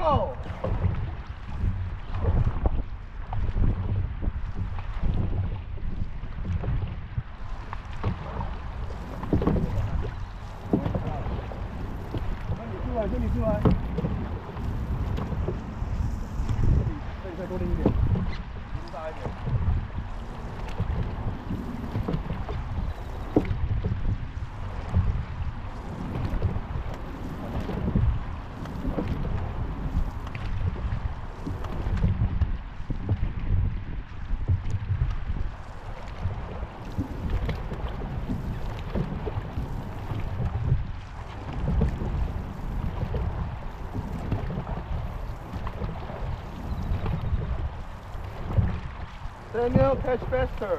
go.这里出来，再多拎一点，拎大一点。Daniel, catch faster.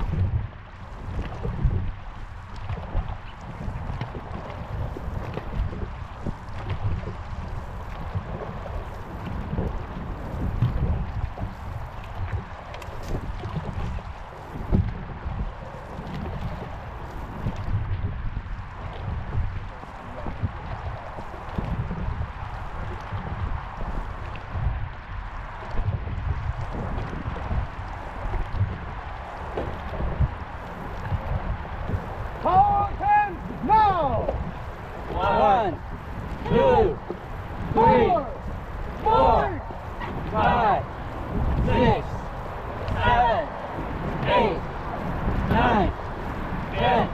Power hands now! 1, 2, 3, 4, 5, 6, 7, 8, 9, 10.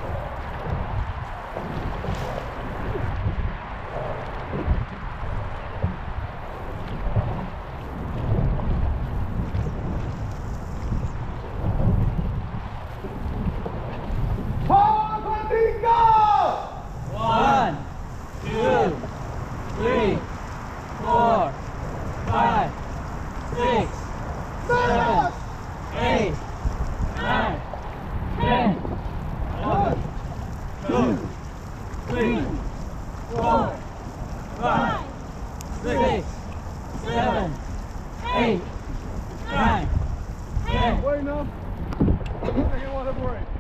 Go! 1, 2, 3, 4, 5, 6, 7, 8, 9, 10. 1, 2, 3, 4, 5, 6, 7, 8, 9, 10. Wait enough. Second water break.